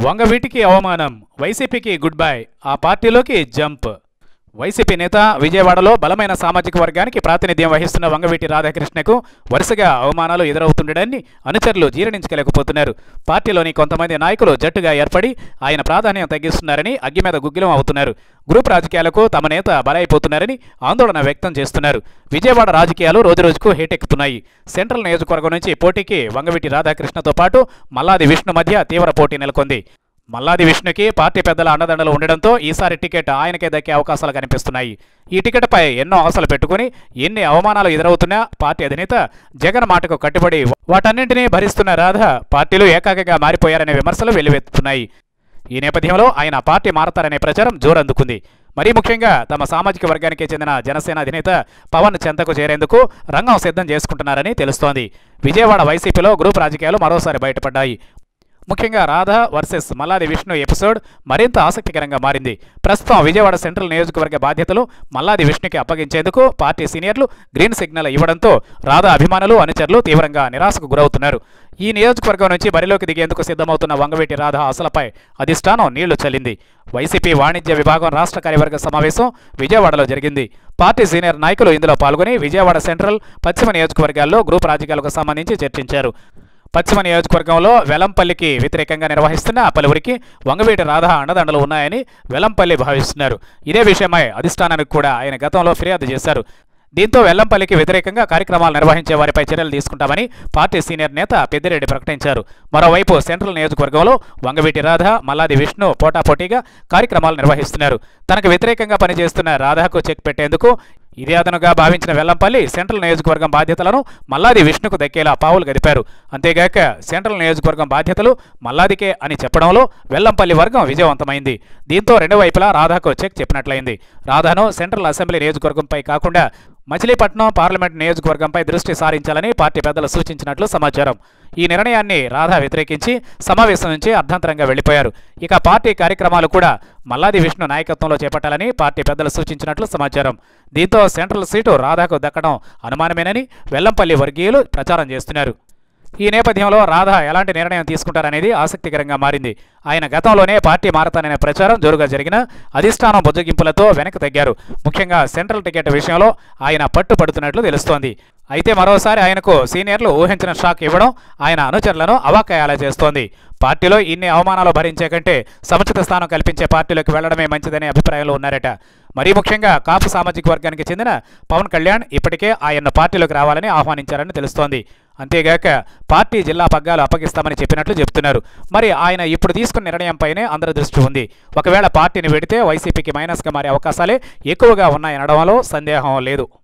వంగవీటికి అవమానం, వైసీపీకి good bye, ఆ పార్టీలోకి జంప్. వైసీపీ నేత విజయవాడలో బలమైన సామాజిక వర్గానికి ప్రాతినిధ్యం వహిస్తున్న వంగవీటి రాధాకృష్ణకు వరుసగా అవమానాలు ఎదురవుతుండడాన్ని అనుచరులు జీర్ణించలేకపోతున్నారు. పార్టీలోని కొంతమంది నాయకులు జట్టుగా ఏర్పడి ఆయన ప్రాధాన్యం తగ్గిస్తున్నారని అగ్గి మీద గుగ్గిలం అవుతున్నారు. గ్రూప్ రాజకీయాలకు తమ నేత బలైపోతున్నారని ఆందోళన వ్యక్తం చేస్తున్నారు. విజయవాడ రాజకీయాలు రోజురోజుకు హీటెక్కుతున్నాయి. సెంట్రల్ నియోజకవర్గం నుంచి పోటీకి వంగవీటి రాధాకృష్ణతో పాటు మల్లాది విష్ణు మధ్య తీవ్ర పోటీ నెలకొంది. మల్లాది విష్ణుకి పార్టీ పెద్దల అండదండలు ఉండడంతో ఈసారి టికెట్ ఆయనకే దక్కే అవకాశాలు కనిపిస్తున్నాయి. ఈ టికెట్పై ఎన్నో ఆశలు పెట్టుకుని ఎన్ని అవమానాలు ఎదురవుతున్నా పార్టీ అధినేత జగన్ మాటకు కట్టుబడి వాటన్నింటినీ భరిస్తున్న రాధ పార్టీలు ఏకాకిగా మారిపోయారనే విమర్శలు వెల్లువెత్తుతున్నాయి. ఈ నేపథ్యంలో ఆయన పార్టీ మారతారనే ప్రచారం జోరందుకుంది. మరీ ముఖ్యంగా తమ సామాజిక వర్గానికి చెందిన జనసేన అధినేత పవన్ చెంతకు చేరేందుకు రంగం సిద్ధం చేసుకుంటున్నారని తెలుస్తోంది. విజయవాడ వైసీపీలో గ్రూప్ రాజకీయాలు మరోసారి బయటపడ్డాయి. ముఖ్యంగా రాధా వర్సెస్ మల్లాది విష్ణు ఎపిసోడ్ మరింత ఆసక్తికరంగా మారింది. ప్రస్తుతం విజయవాడ సెంట్రల్ నియోజకవర్గ బాధ్యతలు మల్లాది విష్ణుకి అప్పగించేందుకు పార్టీ సీనియర్లు గ్రీన్ సిగ్నల్ ఇవ్వడంతో రాధా అభిమానులు అనుచరులు తీవ్రంగా నిరాశకు గురవుతున్నారు. ఈ నియోజకవర్గం నుంచి బరిలోకి దిగేందుకు సిద్ధమవుతున్న వంగవీటి రాధా ఆశలపై అధిష్టానం నీళ్లు చల్లింది. వైసీపీ వాణిజ్య విభాగం రాష్ట్ర కార్యవర్గ సమావేశం విజయవాడలో జరిగింది. పార్టీ సీనియర్ నాయకులు ఇందులో పాల్గొని విజయవాడ సెంట్రల్, పశ్చిమ నియోజకవర్గాల్లో గ్రూప్ రాజకీయాలకు సంబంధించి చర్చించారు. పశ్చిమ నియోజకవర్గంలో వెలంపల్లికి వ్యతిరేకంగా నిర్వహిస్తున్న పలువురికి వంగవీటి రాధా అండదండలు ఉన్నాయని వెలంపల్లి భావిస్తున్నారు. ఇదే విషయమై అధిష్టానానికి కూడా ఆయన గతంలో ఫిర్యాదు చేశారు. దీంతో వెల్లంపల్లికి వ్యతిరేకంగా కార్యక్రమాలు నిర్వహించే వారిపై చర్యలు తీసుకుంటామని పార్టీ సీనియర్ నేత పెద్దిరెడ్డి ప్రకటించారు. మరోవైపు సెంట్రల్ నియోజకవర్గంలో వంగవీటి రాధ, మల్లాది విష్ణు పోటాపోటీగా కార్యక్రమాలు నిర్వహిస్తున్నారు. తనకు వ్యతిరేకంగా పనిచేస్తున్న రాధాకు చెక్ పెట్టేందుకు ఇదే అదనుగా భావించిన వెల్లంపల్లి సెంట్రల్ నియోజకవర్గం బాధ్యతలను మల్లాది విష్ణుకు దక్కేలా పావులు గదిపారు. అంతేగాక సెంట్రల్ నియోజకవర్గం బాధ్యతలు మల్లాదికే అని చెప్పడంలో వెల్లంపల్లి వర్గం విజయవంతమైంది. దీంతో రెండు వైపులా రాధాకు చెక్ చెప్పినట్లయింది. రాధాను సెంట్రల్ అసెంబ్లీ నియోజకవర్గంపై కాకుండా మచిలీపట్నం పార్లమెంట్ నియోజకవర్గంపై దృష్టి సారించాలని పార్టీ పెద్దలు సూచించినట్లు సమాచారం. ఈ నిర్ణయాన్ని రాధా వ్యతిరేకించి సమావేశం నుంచి అర్ధంతరంగా వెళ్లిపోయారు. ఇక పార్టీ కార్యక్రమాలు కూడా మల్లాది విష్ణు నాయకత్వంలో చేపట్టాలని పార్టీ పెద్దలు సూచించినట్లు సమాచారం. దీంతో సెంట్రల్ సీటు రాధాకు దక్కడం అనుమానమేనని వెల్లంపల్లి వర్గీయులు ప్రచారం చేస్తున్నారు. ఈ నేపథ్యంలో రాధా ఎలాంటి నిర్ణయం తీసుకుంటారనేది ఆసక్తికరంగా మారింది. ఆయన గతంలోనే పార్టీ మారతాననే ప్రచారం జోరుగా జరిగిన అధిష్టానం బుజ్జగింపులతో వెనక్కి తగ్గారు. ముఖ్యంగా సెంట్రల్ టికెట్ విషయంలో ఆయన పట్టుపడుతున్నట్లు తెలుస్తోంది. అయితే మరోసారి ఆయనకు సీనియర్లు ఊహించిన షాక్ ఇవ్వడం ఆయన అనుచరులను అవాక్కయ్యేలా చేస్తోంది. పార్టీలో ఇన్ని అవమానాలు భరించే కంటే సముచిత స్థానం కల్పించే పార్టీలోకి వెళ్లడమే మంచిదనే అభిప్రాయంలో ఉన్నారట. మరీ ముఖ్యంగా కాపు సామాజిక వర్గానికి చెందిన పవన్ కళ్యాణ్ ఇప్పటికే ఆయన్ను పార్టీలోకి రావాలని ఆహ్వానించారని తెలుస్తోంది. అంతేగాక పార్టీ జిల్లా పగ్గాలు అప్పగిస్తామని చెప్పినట్లు చెబుతున్నారు. మరి ఆయన ఇప్పుడు తీసుకున్న నిర్ణయంపైనే అందరి దృష్టి ఉంది. ఒకవేళ పార్టీని వెడితే వైసీపీకి మైనస్గా మారే అవకాశాలే ఎక్కువగా ఉన్నాయనడంలో సందేహం లేదు.